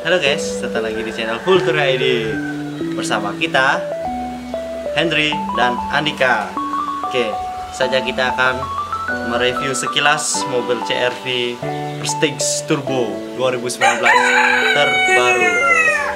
Halo guys, datang lagi di channel Kultur ID. Bersama kita Henry dan Andika. Oke, saja kita akan mereview sekilas mobil CR-V Prestige Turbo 2019 terbaru.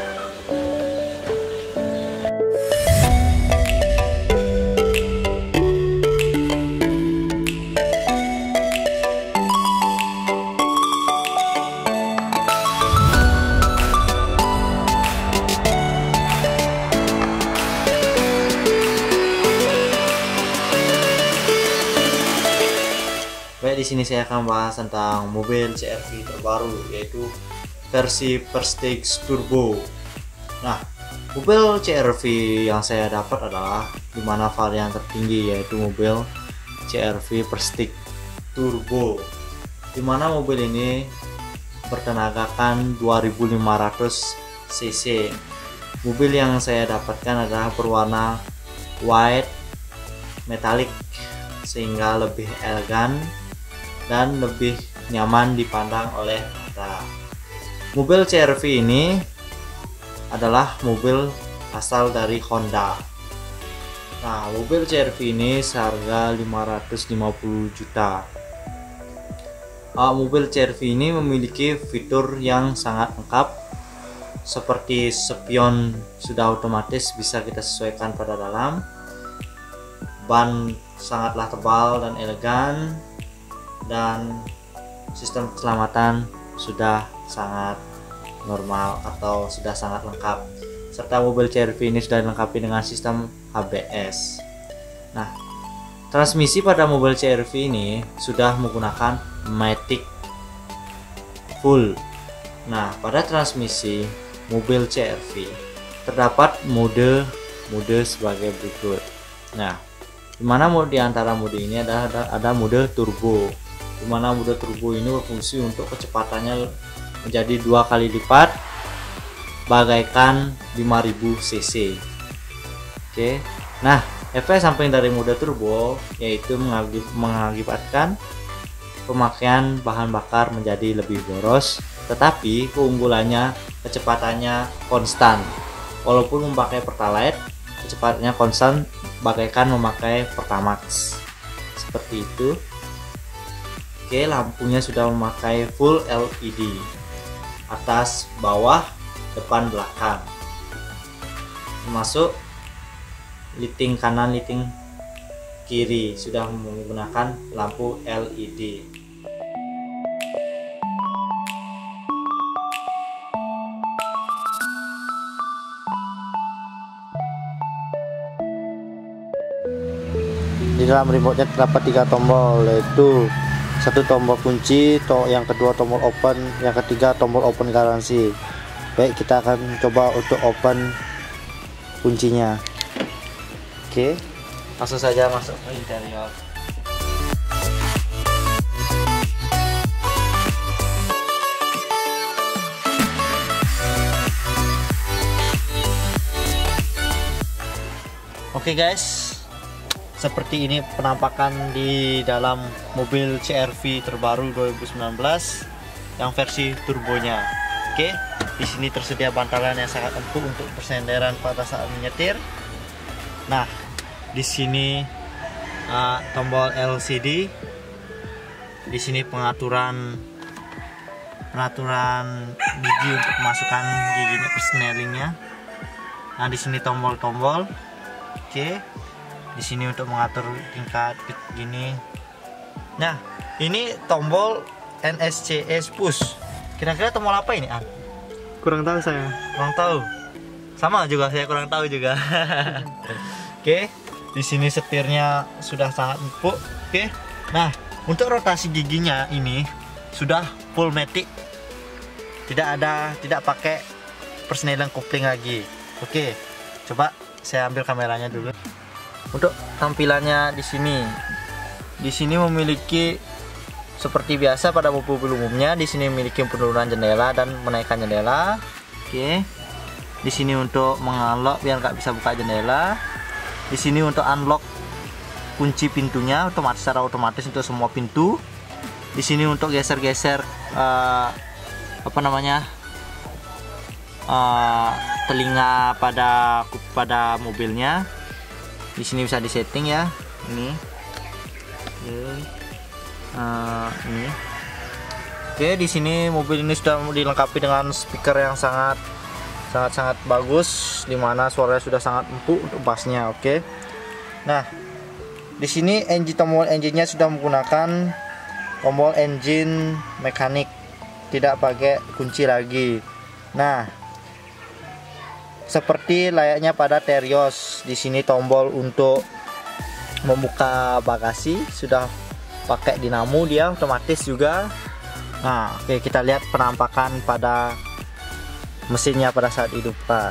Baik, di sini saya akan bahas tentang mobil CR-V terbaru, yaitu versi Prestige Turbo. Nah, mobil CR-V yang saya dapat adalah dimana varian tertinggi, yaitu mobil CR-V Prestige Turbo, dimana mobil ini bertenagakan 2500 cc. Mobil yang saya dapatkan adalah berwarna white metallic, sehingga lebih elegan dan lebih nyaman dipandang oleh mata. Mobil CR-V ini adalah mobil asal dari Honda. Nah, mobil CR-V ini seharga 550 juta. Mobil CR-V ini memiliki fitur yang sangat lengkap, seperti spion sudah otomatis bisa kita sesuaikan pada dalam. Ban sangatlah tebal dan elegan, dan sistem keselamatan sudah sangat normal atau sudah sangat lengkap, serta mobil CR-V ini sudah dilengkapi dengan sistem ABS. Nah, transmisi pada mobil CR-V ini sudah menggunakan Matic full. Nah, pada transmisi mobil CR-V terdapat mode sebagai berikut. Nah, dimana di antara mode ini ada mode turbo, dimana mode turbo ini berfungsi untuk kecepatannya menjadi 2 kali lipat bagaikan 5000 cc. Oke. Nah, efek samping dari mode turbo yaitu mengakibatkan pemakaian bahan bakar menjadi lebih boros, tetapi keunggulannya kecepatannya konstan. Walaupun memakai Pertalite, kecepatannya konstan bagaikan memakai Pertamax, seperti itu. Oke, lampunya sudah memakai full LED, atas, bawah, depan, belakang, termasuk lighting kanan, lighting kiri sudah menggunakan lampu LED. Di dalam remote-nya terdapat 3 tombol, yaitu satu tombol kunci, yang kedua tombol open, yang ketiga tombol open garansi. Baik, kita akan coba untuk open kuncinya. Oke, langsung saja masuk ke interior. Oke guys, seperti ini penampakan di dalam mobil CR-V terbaru 2019 yang versi turbonya. Oke, di sini tersedia bantalan yang sangat empuk untuk persenderan pada saat menyetir. Nah, di sini tombol LCD, di sini pengaturan gigi untuk memasukkan giginya, persnelingnya. Nah, di sini tombol-tombol. Oke. Di sini untuk mengatur tingkat gini. Nah, ini tombol NSCS push. Kira-kira tombol apa ini, An? Kurang tahu saya. Kurang tahu. Sama juga, saya kurang tahu juga. Oke, di sini setirnya sudah sangat empuk. Oke. Nah, untuk rotasi giginya ini sudah full matic. Tidak pakai persneling kopling lagi. Oke. Coba saya ambil kameranya dulu. Untuk tampilannya di sini memiliki seperti biasa pada mobil umumnya. Di sini memiliki penurunan jendela dan menaikkan jendela. Oke. Di sini untuk mengalok biar nggak bisa buka jendela. Di sini untuk unlock kunci pintunya secara otomatis untuk semua pintu. Di sini untuk geser-geser telinga pada mobilnya. Di sini bisa disetting ya, ini. Ini. Oke, di sini mobil ini sudah dilengkapi dengan speaker yang sangat bagus, dimana suaranya sudah sangat empuk untuk bassnya. Oke. Nah, di sini tombol engine-nya sudah menggunakan tombol engine mekanik, tidak pakai kunci lagi. Nah, seperti layaknya pada Terios, di sini tombol untuk membuka bagasi sudah pakai dinamo, dia otomatis juga. Nah, oke, kita lihat penampakan pada mesinnya pada saat dihidupkan.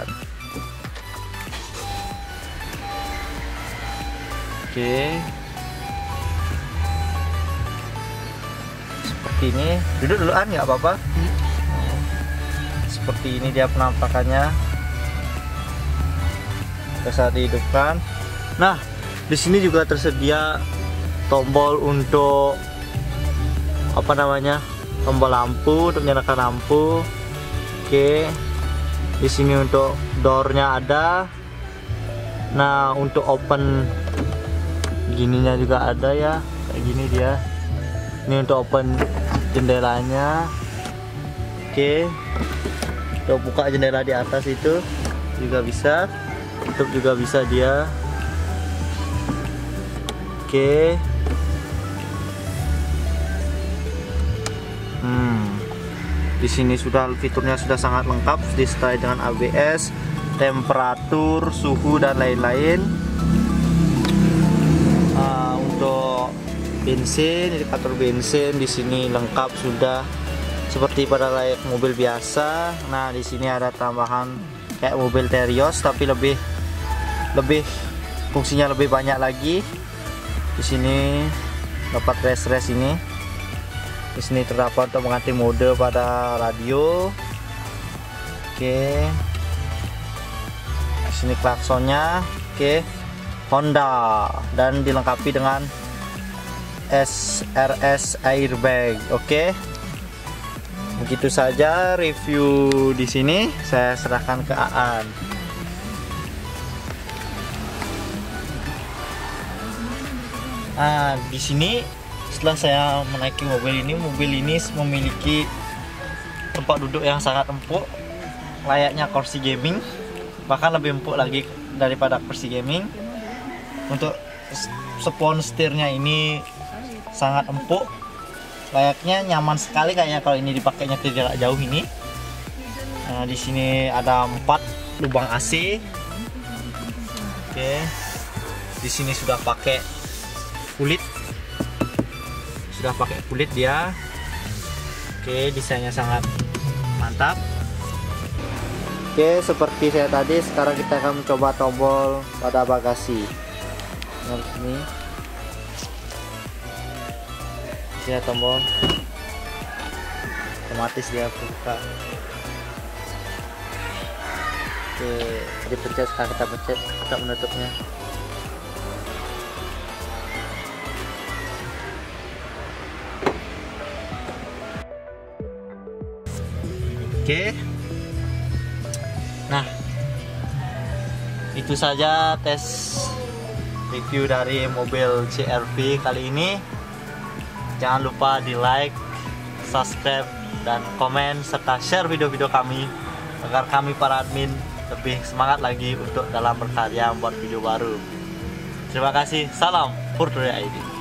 Oke, seperti ini. Duduk duluan, nggak apa-apa. Seperti ini dia penampakannya pada saat dihidupkan. Nah, di sini juga tersedia tombol untuk tombol lampu untuk menyalakan lampu. Oke, di sini untuk doornya ada. Nah, untuk open gininya juga ada ya, kayak gini dia. Ini untuk open jendelanya. Oke, untuk buka jendela di atas itu juga bisa, tutup juga bisa dia. Oke. Di sini fiturnya sudah sangat lengkap, disertai dengan ABS, temperatur, suhu dan lain-lain. Untuk bensin, indikator bensin di sini lengkap sudah seperti pada layak mobil biasa. Nah, di sini ada tambahan kayak mobil Terios, tapi lebih fungsinya lebih banyak lagi. Di sini dapat race ini. Di sini terdapat untuk mengganti mode pada radio. Oke. Di sini klaksonnya. Oke. Honda dan dilengkapi dengan SRS airbag. Oke. Begitu saja review di sini. Saya serahkan ke Aan. Nah, di sini setelah saya menaiki mobil ini memiliki tempat duduk yang sangat empuk, layaknya kursi gaming, bahkan lebih empuk lagi daripada kursi gaming. Untuk spons setirnya ini sangat empuk, layaknya nyaman sekali kayaknya kalau ini dipakainya jarak jauh ini. Nah, di sini ada 4 lubang AC. Oke, di sini sudah pakai kulit dia. Oke, desainnya sangat mantap. Oke, seperti saya tadi, sekarang kita akan mencoba tombol pada bagasi. Nah, ini ya tombol otomatis dia buka. Oke, dipencet. Sekarang kita pencet untuk menutupnya. Oke. Nah, itu saja tes review dari mobil CR-V kali ini. Jangan lupa di like, subscribe, dan komen serta share video-video kami agar kami para admin lebih semangat lagi untuk dalam berkarya membuat video baru. Terima kasih. Salam Fortune ID.